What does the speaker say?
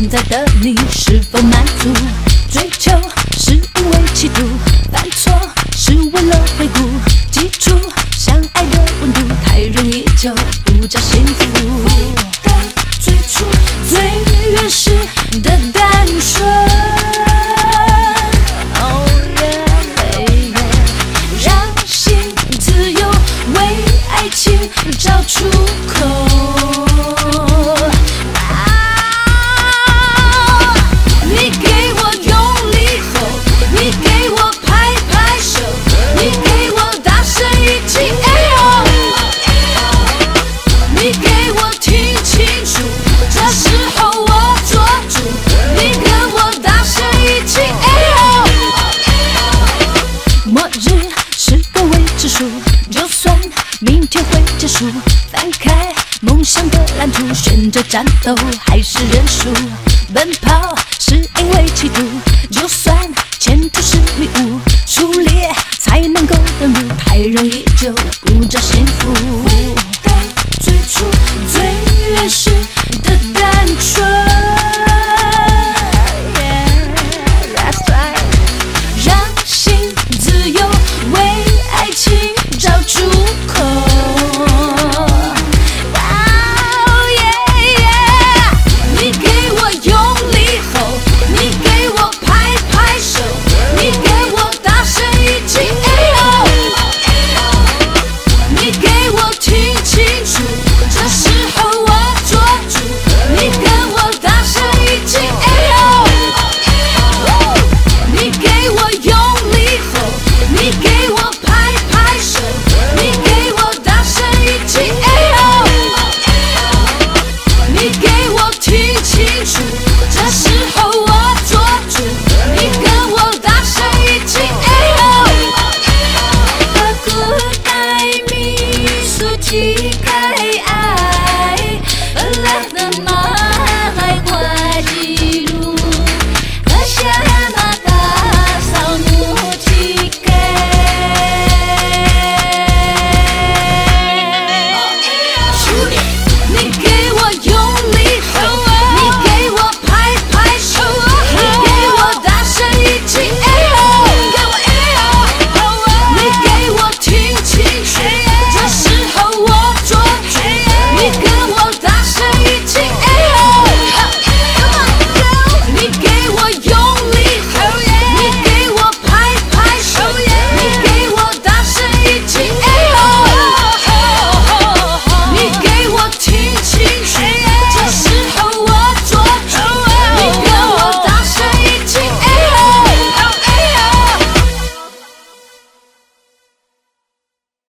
在的你是否满足？追求是因为企图，犯错是为了回顾。记住，相爱的温度太容易就不叫幸福。你的最初最原始的单纯。 找出口。你给我用力吼，你给我拍拍手，你给我大声一起哎呦，你给我听清楚，这时候我做主，你跟我大声一起哎呦。末日是个未知数，就算。 明天会结束，翻开梦想的蓝图，选择战斗还是认输？奔跑是